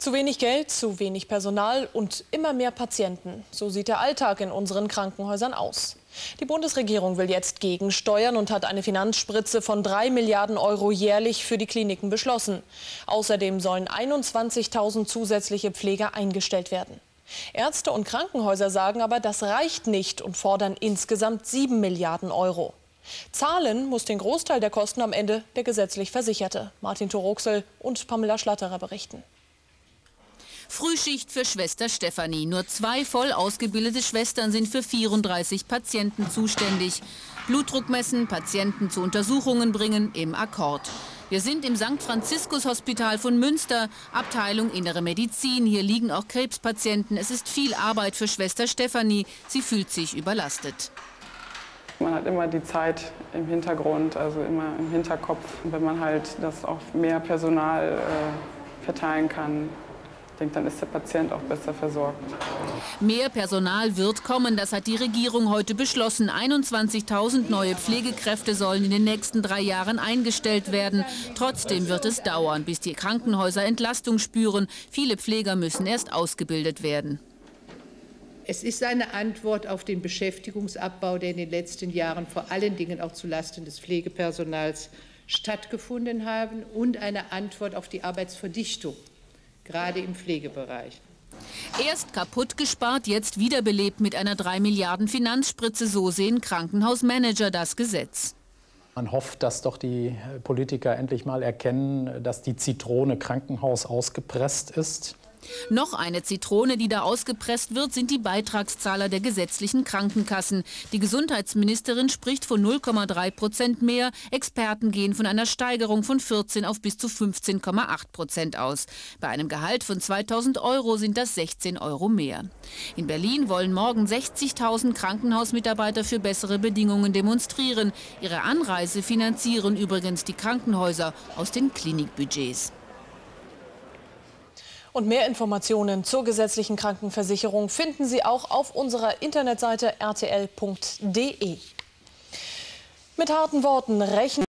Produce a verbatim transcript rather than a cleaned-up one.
Zu wenig Geld, zu wenig Personal und immer mehr Patienten. So sieht der Alltag in unseren Krankenhäusern aus. Die Bundesregierung will jetzt gegensteuern und hat eine Finanzspritze von drei Milliarden Euro jährlich für die Kliniken beschlossen. Außerdem sollen einundzwanzigtausend zusätzliche Pfleger eingestellt werden. Ärzte und Krankenhäuser sagen aber, das reicht nicht und fordern insgesamt sieben Milliarden Euro. Zahlen muss den Großteil der Kosten am Ende der gesetzlich Versicherte. Martin Toroxel und Pamela Schlatterer berichten. Frühschicht für Schwester Stefanie. Nur zwei voll ausgebildete Schwestern sind für vierunddreißig Patienten zuständig. Blutdruck messen, Patienten zu Untersuchungen bringen, im Akkord. Wir sind im Sankt Franziskus Hospital von Münster, Abteilung Innere Medizin. Hier liegen auch Krebspatienten. Es ist viel Arbeit für Schwester Stefanie. Sie fühlt sich überlastet. Man hat immer die Zeit im Hintergrund, also immer im Hinterkopf. Und wenn man halt das auf mehr Personal äh, verteilen kann, ich denke, dann ist der Patient auch besser versorgt. Mehr Personal wird kommen, das hat die Regierung heute beschlossen. einundzwanzigtausend neue Pflegekräfte sollen in den nächsten drei Jahren eingestellt werden. Trotzdem wird es dauern, bis die Krankenhäuser Entlastung spüren. Viele Pfleger müssen erst ausgebildet werden. Es ist eine Antwort auf den Beschäftigungsabbau, der in den letzten Jahren vor allen Dingen auch zulasten des Pflegepersonals stattgefunden hat, und eine Antwort auf die Arbeitsverdichtung, gerade im Pflegebereich. Erst kaputt gespart, jetzt wiederbelebt mit einer drei Milliarden Finanzspritze, so sehen Krankenhausmanager das Gesetz. Man hofft, dass doch die Politiker endlich mal erkennen, dass die Zitrone Krankenhaus ausgepresst ist. Noch eine Zitrone, die da ausgepresst wird, sind die Beitragszahler der gesetzlichen Krankenkassen. Die Gesundheitsministerin spricht von null Komma drei Prozent mehr. Experten gehen von einer Steigerung von vierzehn auf bis zu fünfzehn Komma acht Prozent aus. Bei einem Gehalt von zweitausend Euro sind das sechzehn Euro mehr. In Berlin wollen morgen sechzigtausend Krankenhausmitarbeiter für bessere Bedingungen demonstrieren. Ihre Anreise finanzieren übrigens die Krankenhäuser aus den Klinikbudgets. Und mehr Informationen zur gesetzlichen Krankenversicherung finden Sie auch auf unserer Internetseite r t l punkt d e. Mit harten Worten rechnen